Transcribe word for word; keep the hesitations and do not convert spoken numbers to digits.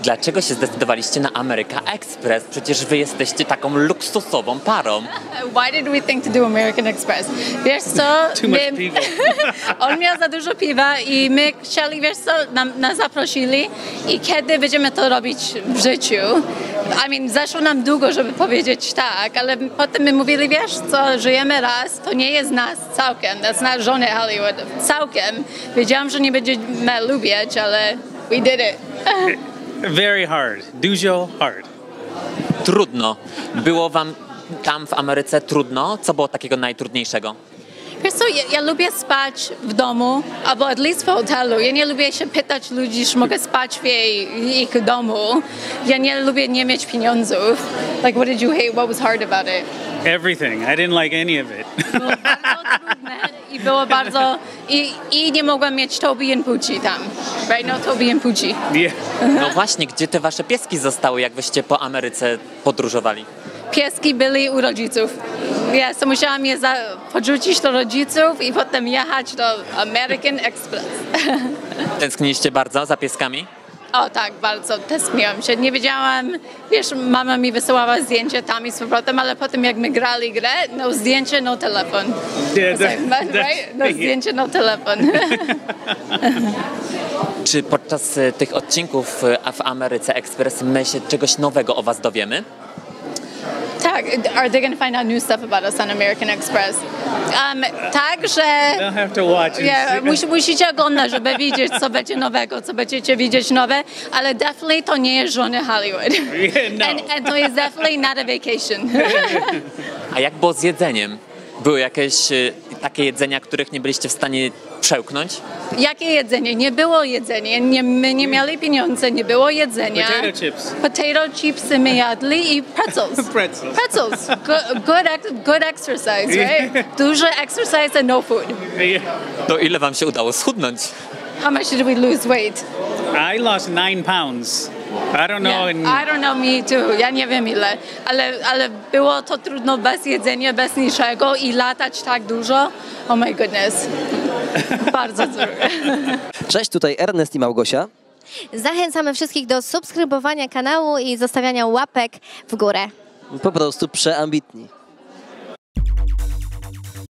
Dlaczego się zdecydowaliście na America Express? Przecież wy jesteście taką luksusową parą. Why did we think to do American Express? Wiesz co? Too much piwa. On miał za dużo piwa i my chcieli, wiesz co, nam, nas zaprosili i kiedy będziemy to robić w życiu? I mean, zeszło nam długo, żeby powiedzieć tak, ale potem my mówili, wiesz co, żyjemy raz, to nie jest nas całkiem, that's not żony Hollywood, całkiem. Wiedziałam, że nie będziemy lubić, ale we did it. Very hard. Dużo hard. Trudno. Było wam tam w Ameryce trudno? Co było takiego najtrudniejszego? Wiesz co, ja, ja lubię spać w domu, albo at least w hotelu. Ja nie lubię się pytać ludzi, czy mogę spać w jej, ich domu. Ja nie lubię nie mieć pieniądzów. Like, what did you hate? What was hard about it? Everything. I didn't like any of it. Było bardzo trudne i było bardzo... I, i nie mogłam mieć Toby and Pucci tam. Right? No, Toby and Pucci. Yeah. No właśnie, gdzie te wasze pieski zostały, jak wyście po Ameryce podróżowali? Pieski byli u rodziców. Ja so musiałam je za, podrzucić do rodziców i potem jechać do American Express. Tęskniliście bardzo za pieskami? O tak, bardzo tęskniłam się. Nie wiedziałam, wiesz, mama mi wysyłała zdjęcie tam i z powrotem, ale potem jak my grali grę, no zdjęcie, no telefon. Yeah, that, like, right? No zdjęcie, no telefon. Czy podczas y, tych odcinków y, w Americe Express my się czegoś nowego o was dowiemy? Tak, are they going to find out new stuff about us on American Express? Um, tak, że... They'll have to watch and Yeah, see. mus, musicie oglądać, żeby widzieć, co będzie nowego, co będziecie widzieć nowe, ale definitely to nie jest żony Hollywood. Yeah, no. And, and to jest definitely not a vacation. A jak było z jedzeniem? Były jakieś y, takie jedzenia, których nie byliście w stanie przełknąć? Jakie jedzenie? Nie było jedzenia. Nie, my nie mieli pieniędzy, nie było jedzenia. Potato chips. Potato chipsy my jadli i pretzels. Pretzels. Pretzels. Good, good, ex- good exercise, right? Dużo exercise and no food. Yeah. To ile wam się udało schudnąć? How much did we lose weight? I lost nine pounds. I don't know. Yeah, In, I don't know, me too. Ja nie wiem ile, ale, ale było to trudno bez jedzenia, bez niczego i latać tak dużo. Oh my goodness. Bardzo trudno. Cześć, tutaj Ernest i Małgosia. Zachęcamy wszystkich do subskrybowania kanału i zostawiania łapek w górę. Po prostu przeambitni.